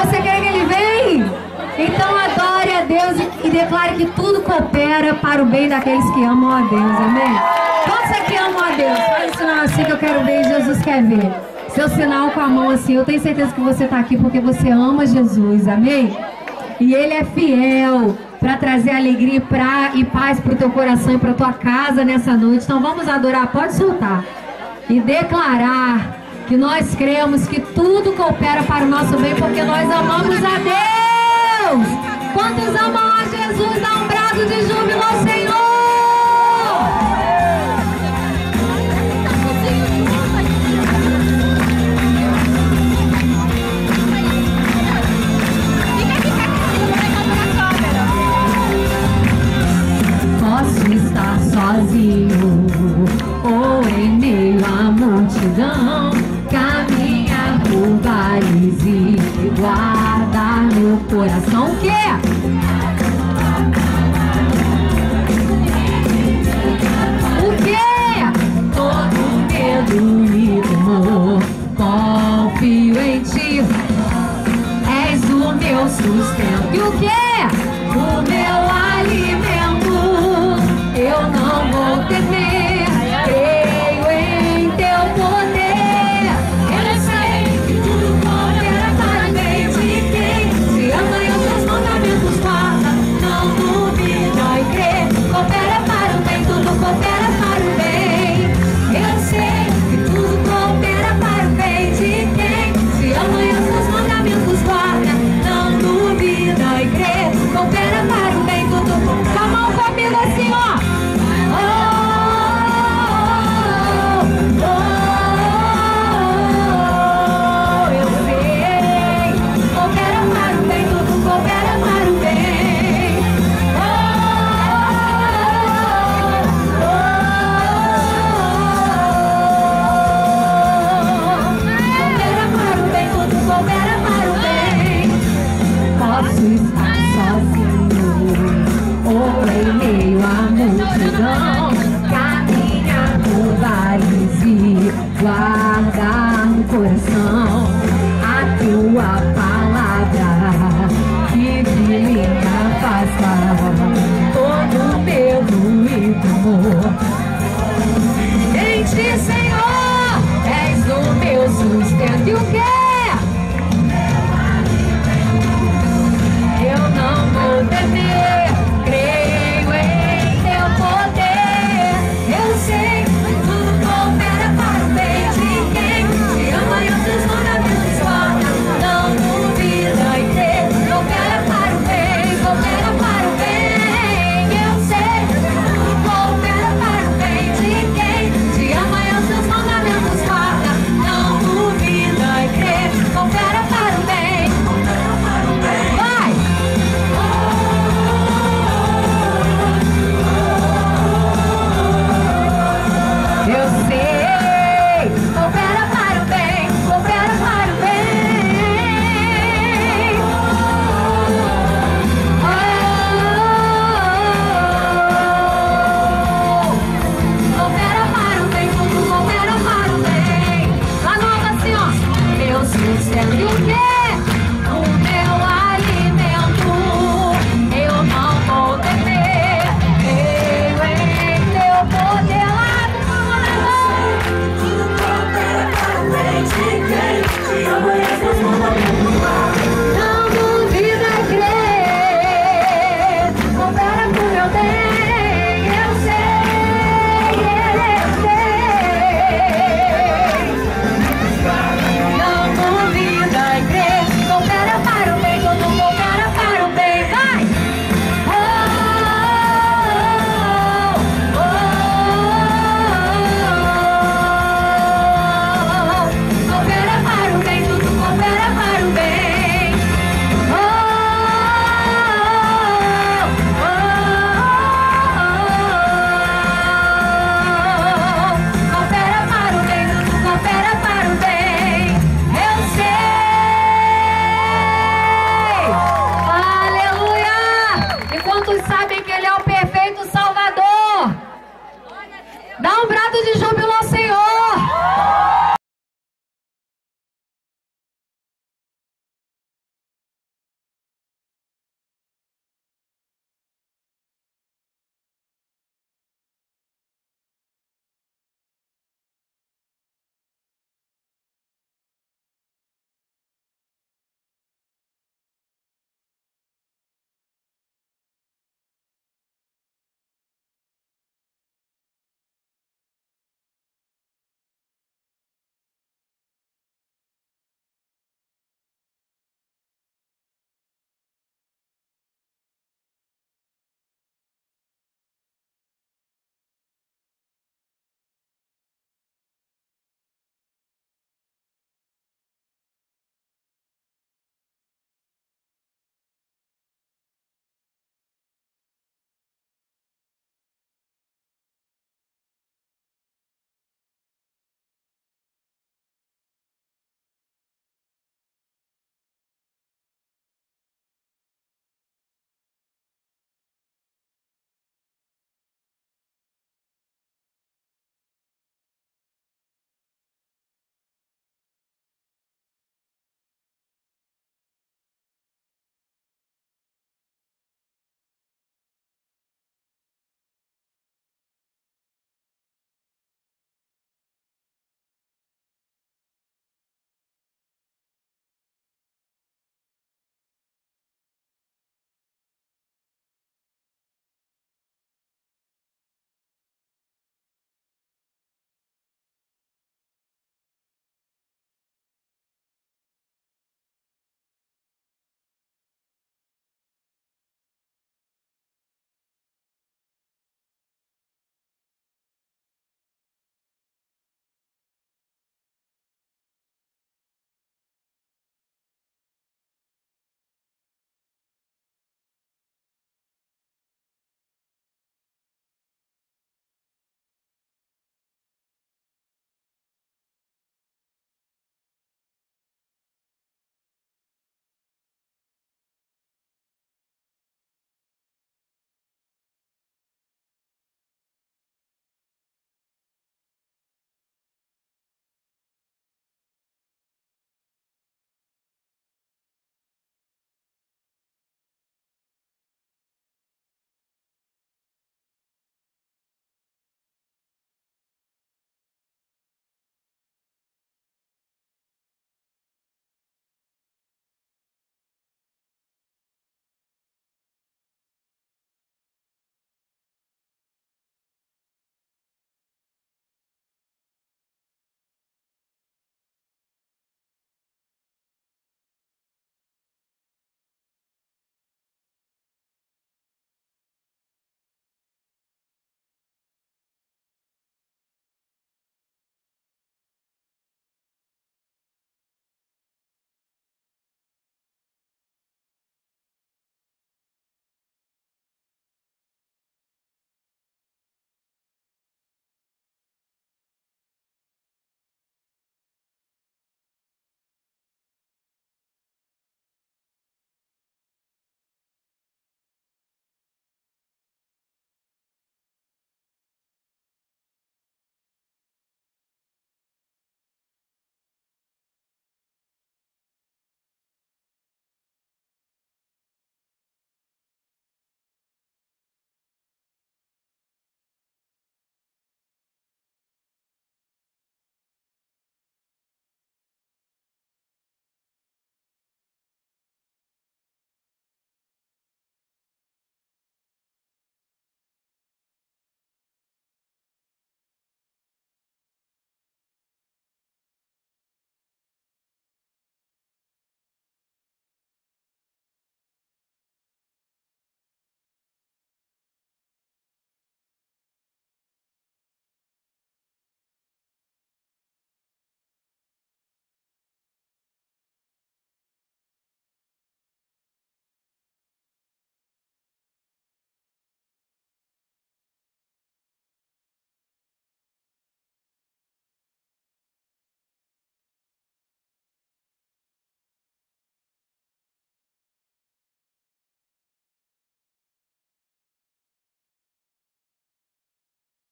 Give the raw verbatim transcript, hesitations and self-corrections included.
Você quer que ele venha? Então adore a Deus e, e declare que tudo coopera para o bem daqueles que amam a Deus, amém? Quantos aqui amam a Deus? Faz o sinal assim que eu quero ver e Jesus quer ver. Seu sinal com a mão assim, eu tenho certeza que você está aqui porque você ama Jesus, amém? E Ele é fiel para trazer alegria pra, e paz para o teu coração e para tua casa nessa noite. Então vamos adorar, pode soltar. E declarar que nós cremos que tudo coopera para o nosso bem porque nós amamos a Deus. Quantos amam a Jesus? Dá um brado de júbilo ao Senhor. Posso estar sozinho ou em meio à multidão, caminhar por vales e guardar no coração o quê? O quê? Todo medo e temor, confio em ti, és o meu sustento. E o quê?